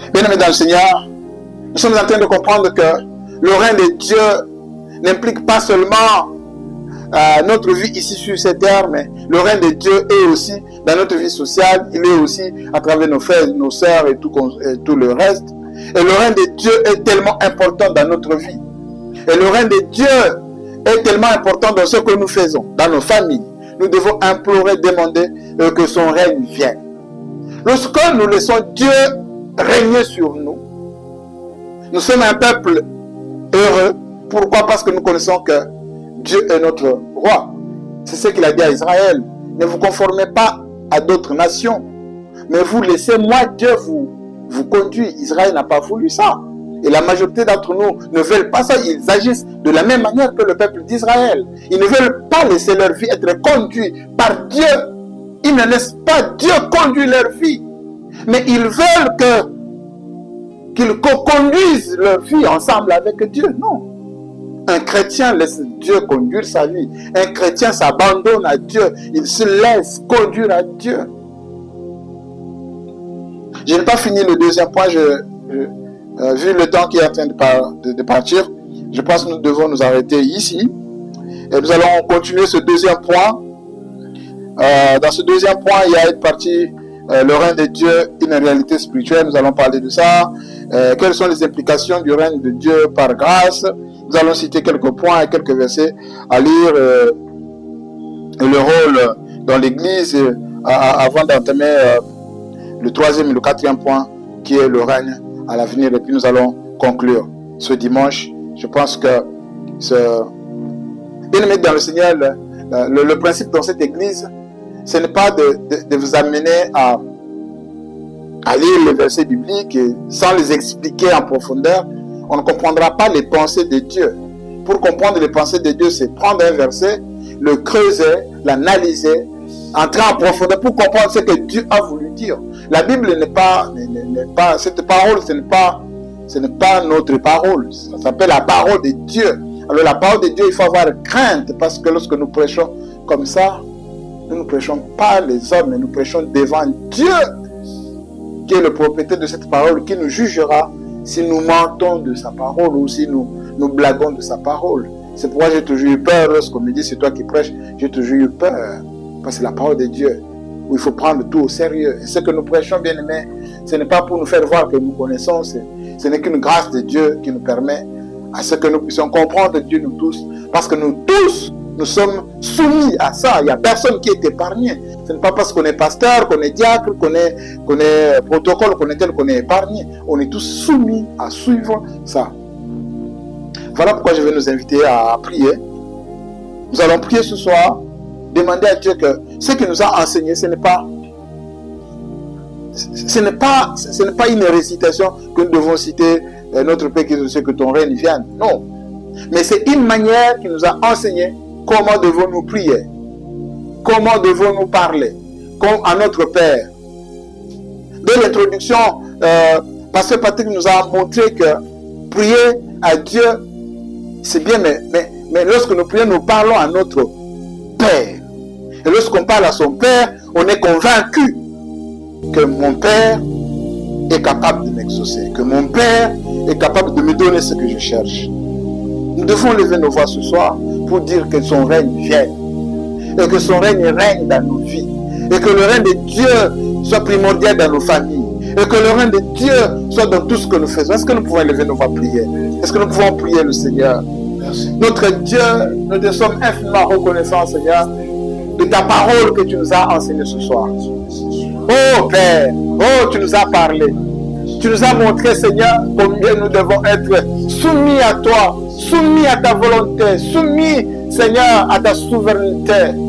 Bien-aimés dans le Seigneur, nous sommes en train de comprendre que le règne de Dieu n'implique pas seulement euh, notre vie ici sur cette terre, mais le règne de Dieu est aussi dans notre vie sociale, il est aussi à travers nos frères, nos sœurs et tout, et tout le reste. Et le règne de Dieu est tellement important dans notre vie. Et le règne de Dieu est tellement important dans ce que nous faisons, dans nos familles. Nous devons implorer, demander euh, que son règne vienne. Lorsque nous laissons Dieu régner sur nous, nous sommes un peuple heureux. Pourquoi? Parce que nous connaissons que Dieu est notre roi. C'est ce qu'il a dit à Israël. Ne vous conformez pas à d'autres nations, mais vous laissez moi Dieu vous, vous conduire. Israël n'a pas voulu ça. Et la majorité d'entre nous ne veulent pas ça. Ils agissent de la même manière que le peuple d'Israël. Ils ne veulent pas laisser leur vie être conduite par Dieu. Ils ne laissent pas Dieu conduire leur vie. Mais ils veulent que qu'ils co-conduisent leur vie ensemble avec Dieu. Non. Un chrétien laisse Dieu conduire sa vie. Un chrétien s'abandonne à Dieu. Il se laisse conduire à Dieu. Je n'ai pas fini le deuxième point. Je, je, euh, vu le temps qui est en train de, par, de, de partir, je pense que nous devons nous arrêter ici. Et nous allons continuer ce deuxième point. Euh, dans ce deuxième point, il y a une partie, euh, le règne de Dieu, une réalité spirituelle. Nous allons parler de ça. Euh, quelles sont les implications du règne de Dieu par grâce? Nous allons citer quelques points et quelques versets à lire. Euh, le rôle dans l'Église euh, avant d'entamer euh, le troisième et le quatrième point qui est le règne à l'avenir. Et puis nous allons conclure ce dimanche. Je pense que ce... bien-aimés dans le Seigneur, le, le, le principe dans cette Église, ce n'est pas de, de, de vous amener à, à lire les versets bibliques et sans les expliquer en profondeur. On ne comprendra pas les pensées de Dieu. Pour comprendre les pensées de Dieu, c'est prendre un verset, le creuser, l'analyser, entrer en profondeur pour comprendre ce que Dieu a voulu dire. La Bible n'est pas, n'est pas, cette parole, ce n'est pas, ce n'est pas notre parole. Ça s'appelle la parole de Dieu. Alors la parole de Dieu, il faut avoir crainte parce que lorsque nous prêchons comme ça, nous ne prêchons pas les hommes, mais nous prêchons devant Dieu, qui est le propriétaire de cette parole, qui nous jugera si nous mentons de sa parole ou si nous, nous blaguons de sa parole. C'est pourquoi j'ai toujours eu peur lorsqu'on me dit c'est toi qui prêches, j'ai toujours eu peur. Parce que c'est la parole de Dieu, où il faut prendre tout au sérieux. Et ce que nous prêchons, bien aimés, ce n'est pas pour nous faire voir que nous connaissons, ce n'est qu'une grâce de Dieu qui nous permet à ce que nous puissions comprendre Dieu nous tous. Parce que nous tous, nous sommes soumis à ça. Il n'y a personne qui est épargné. Ce n'est pas parce qu'on est pasteur, qu'on est diacre, qu'on est, qu'on est protocole, qu'on est tel, qu'on est épargné. On est tous soumis à suivre ça. Voilà pourquoi je vais nous inviter à prier. Nous allons prier ce soir, demander à Dieu que ce qu'il nous a enseigné, ce n'est pas, ce n'est pas, ce n'est pas une récitation que nous devons citer, notre Père qui est aux cieux, que ton règne vienne. Non. Mais c'est une manière qui nous a enseigné comment devons-nous prier, comment devons-nous parler, comme à notre Père. Dès l'introduction, euh, Pasteur Patrick nous a montré que prier à Dieu, c'est bien, mais, mais, mais lorsque nous prions, nous parlons à notre Père. Et lorsqu'on parle à son Père, on est convaincu que mon Père est capable de m'exaucer, que mon Père est capable de me donner ce que je cherche. Nous devons lever nos voix ce soir pour dire que son règne vienne et que son règne règne dans nos vies et que le règne de Dieu soit primordial dans nos familles et que le règne de Dieu soit dans tout ce que nous faisons. Est-ce que nous pouvons lever nos voix prier? Est-ce que nous pouvons prier le Seigneur? Merci. Notre Dieu, nous te sommes infiniment reconnaissants, Seigneur, de ta parole que tu nous as enseignée ce soir. Oh Père, oh tu nous as parlé. Tu nous as montré, Seigneur, combien nous devons être soumis à toi, soumis à ta volonté, soumis, Seigneur, à ta souveraineté.